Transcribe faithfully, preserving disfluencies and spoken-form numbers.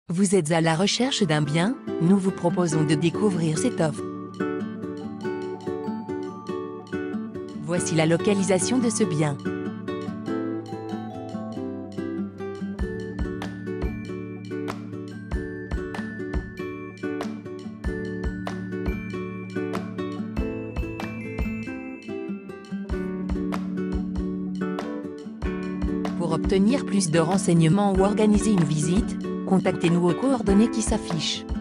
Vous êtes à la recherche d'un bien? Nous vous proposons de découvrir cette offre. Voici la localisation de ce bien. Pour obtenir plus de renseignements ou organiser une visite, contactez-nous aux coordonnées qui s'affichent.